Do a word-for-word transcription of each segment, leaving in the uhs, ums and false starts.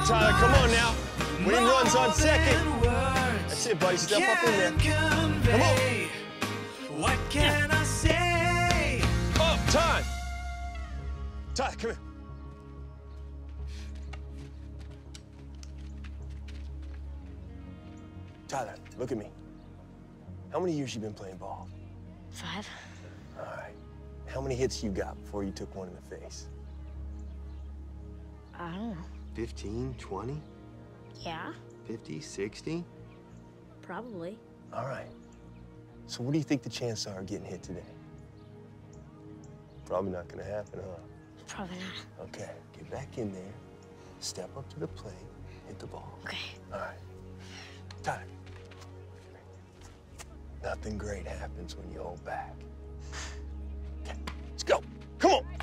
right, Tyler, come on now. Winning runs on second. That's it, buddy. Step up in there. Come on. What can I say? Up, time. Tyler, come here. Tyler, look at me. How many years you been playing ball? Five. All right. How many hits you got before you took one in the face? I don't know. fifteen, twenty, Yeah, fifty, sixty? probably. All right. So what do you think the chances are of getting hit today? Probably not gonna happen, huh? Probably not. Okay, get back in there, step up to the plate, hit the ball. Okay. All right. Tyler. Nothing great happens when you hold back. Okay, let's go. Come on.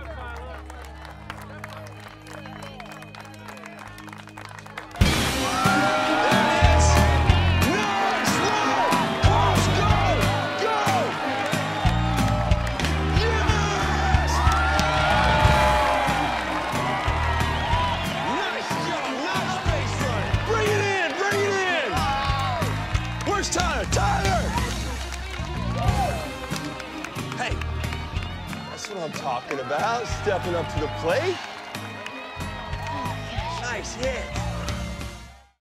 Tyler, Tyler! Hey, that's what I'm talking about, stepping up to the plate. Nice hit.